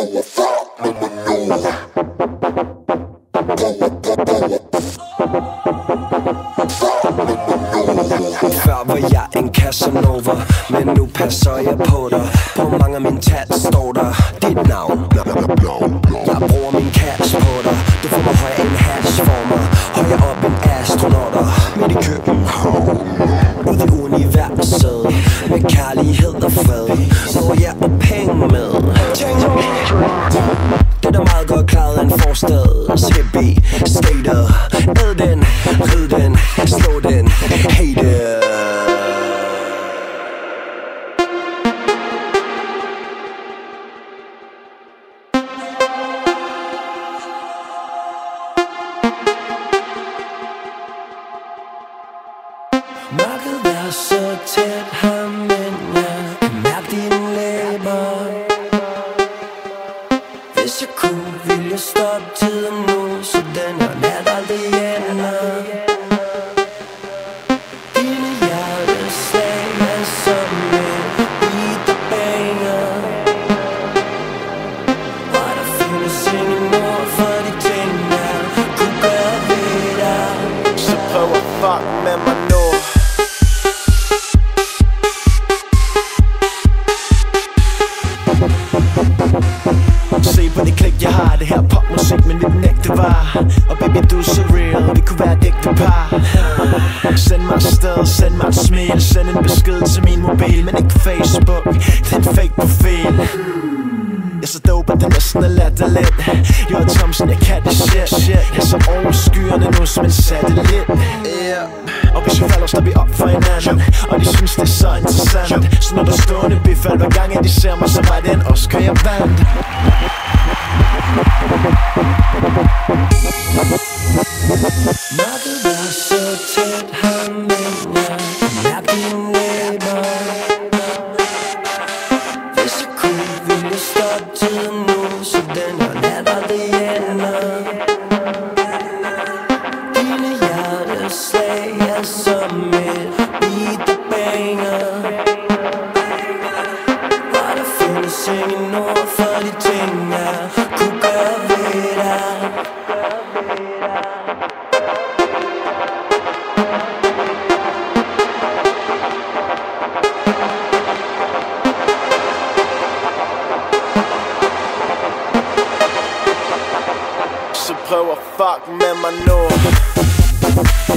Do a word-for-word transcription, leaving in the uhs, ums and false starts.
Før var jeg en Casanova, men nu passer jeg på dig. På mange af mine tats står der dit navn. Jeg bruger min cash på dig. Du får mig højere en hash for mig. Højere op end astronauter midt i København. Ude i universet med kærlighed og fred. Hvor jeg er penge med. Det er da meget godt klaret af en forstads hippie skater. Æd den, rid den, slå den, hate. Mørket er så tæt her, men jeg kan mærke dine læber. Hvis jeg kunne, ville jeg stoppe tiden nu, så den her nat aldrig ender. Dine hjerteslag er som en beat, der banger. Og der findes ingen ord for de ting, jeg kunne gøre ved dig. Så prøv at fuck med mig nu. Se på det klik, jeg har det her popmusik, men vi den ægte var. Og baby, du er så real, vi kunne være et ægte par. Send mig afsted, send mig et smil, send en besked til min mobil, men ikke Facebook, det er en fake profil. Jeg er så dope, at det næsten er latterligt. Jeg er Thompson, jeg kan det shit. Jeg er så over skyerne nu som en satellit. Og hvis vi falder, står vi op for hinanden. Og de synes det er så interessant. Så når der stående bifald, hver gang de ser mig, så var det en Oscar, jeg vandt. Mørket er så tæt her, men jeg kan mærke dine læber. Hvis jeg kunne, ville jeg stoppe tiden nu, så den her nat aldrig ender. Dine hjerteslag er som et beat, der banger. Og der findes ingen ord for de ting, jeg kunne gøre ved dig. Så prøv at fuck med mig nu.